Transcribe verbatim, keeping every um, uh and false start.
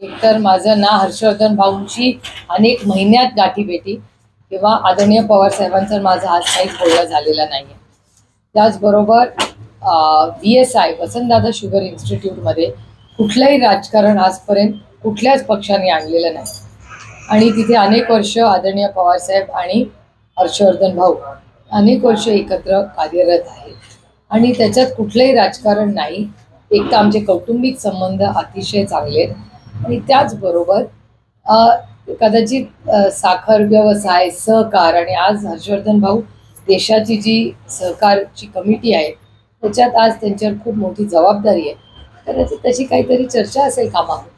एकतर माझं ना हर्षवर्धन भाऊंची अनेक महिन्यात गाठीभेटी किंवा आदरणीय पवार साहेबांचं माझं आज काहीच बोलणं झालेलं नाही आहे. त्याचबरोबर V S I Vasantdada sugar इन्स्टिट्यूटमध्ये कुठलंही राजकारण आजपर्यंत कुठल्याच पक्षाने आणलेलं नाही आणि तिथे अनेक वर्ष आदरणीय पवारसाहेब आणि हर्षवर्धन भाऊ अनेक वर्ष एकत्र कार्यरत आहेत आणि त्याच्यात कुठलंही राजकारण नाही. एक तर आमचे कौटुंबिक संबंध अतिशय चांगले आहेत आणि त्याचबरोबर कदाचित साखर व्यवसाय सहकार आणि आज हर्षवर्धन भाऊ देशाची जी सहकारची कमिटी आहे त्याच्यात आज त्यांच्यावर खूप मोठी जबाबदारी आहे. कदाचित तशी काहीतरी चर्चा असेल कामावर.